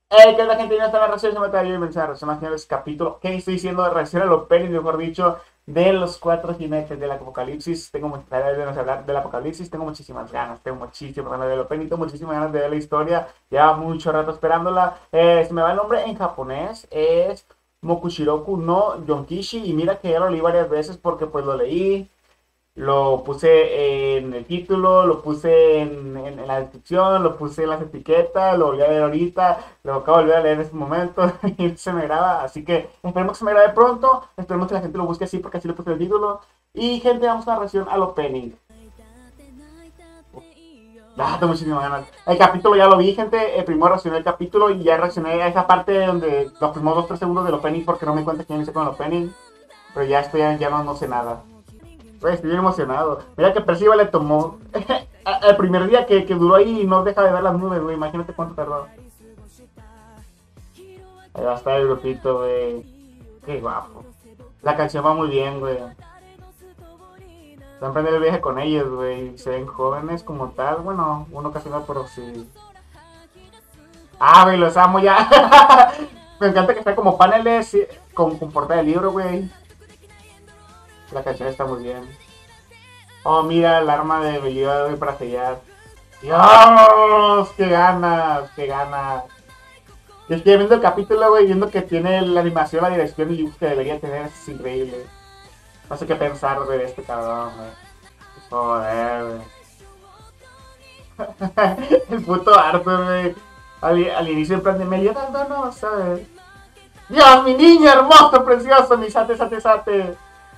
¿Qué onda, gente? Ya está la reacción, se me está bien, mensaje, reacción más finales capítulo. ¿Qué estoy diciendo? De reacción al opening, mejor dicho, de los cuatro jinetes del apocalipsis. Tengo muchas ganas de hablar del apocalipsis, tengo muchísimas ganas del opening, tengo muchísimas ganas de ver la historia. Ya mucho rato esperándola. Se me va el nombre en japonés, es Mokushiroku no Yonkishi. Y mira que ya lo leí varias veces porque pues lo leí. Lo puse en el título, lo puse en la descripción, lo puse en las etiquetas, lo volví a ver ahorita, lo acabo de volver a leer en este momento y se me graba. Así que esperemos que se me grabe pronto, esperemos que la gente lo busque así porque así le puse el título. Y gente, vamos a la reacción al opening. Tengo muchísimas ganas. El capítulo ya lo vi, gente. Primero reaccioné el capítulo y ya reaccioné a esa parte donde los primeros 2 3 segundos del opening porque no me cuenta quién hice con el opening. Pero ya estoy, ya no sé nada. Güey, estoy bien emocionado. Mira que Percival le tomó el primer día que duró ahí y no deja de ver las nubes, güey. Imagínate cuánto tardó. Ahí va a estar el grupito, güey. Qué guapo. La canción va muy bien, güey. Se van a emprender el viaje con ellos, güey. Se ven jóvenes como tal. Bueno, uno casi no, pero sí. Güey, los amo ya. Me encanta que está como paneles con portada de libro, güey. La canción está muy bien. Oh, mira el arma de habilidad, güey, para sellar. Dios, qué ganas, qué ganas. Yo estoy viendo el capítulo, güey, viendo que tiene la animación, la dirección y el dibujo que debería tener, es increíble. No sé qué pensar de este cabrón, güey. Joder, güey. El puto Arthur, güey. Al inicio en plan de medio dando, no, ¿sabes? Dios, mi niño hermoso, precioso, mi sate, sate, sate.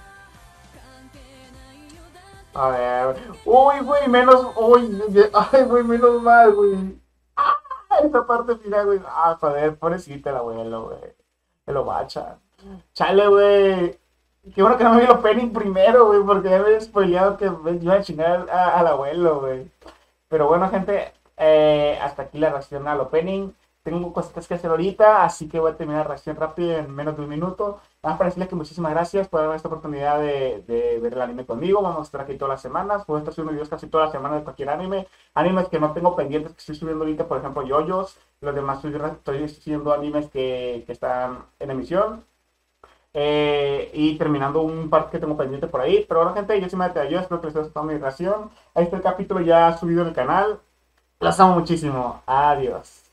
A ver, uy, güey, menos, uy, ay, güey, menos mal, güey. Esa parte final, güey. Joder, pobrecita el abuelo, güey. El obacha. Chale, güey. Qué bueno que no me vi el opening primero, güey, porque ya me había spoileado que me iba a chingar al abuelo, güey. Pero bueno, gente, hasta aquí la reacción al opening. Tengo cositas que hacer ahorita, así que voy a terminar la reacción rápida en menos de un minuto. Nada más para decirles que muchísimas gracias por darme esta oportunidad de ver el anime conmigo. Vamos a estar aquí todas las semanas. Puedo estar subiendo videos casi todas las semanas de cualquier anime. Animes que no tengo pendientes que estoy subiendo ahorita, por ejemplo, yoyos. Los demás estoy subiendo animes que están en emisión. Y terminando un par que tengo pendiente por ahí. Pero bueno, gente, yo soy Mate, yo espero que les haya gustado mi reacción. Ahí está el capítulo ya subido en el canal. Los amo muchísimo. Adiós.